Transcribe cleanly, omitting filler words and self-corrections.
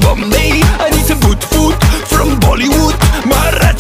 from me. I need some good food from Bollywood. Marathi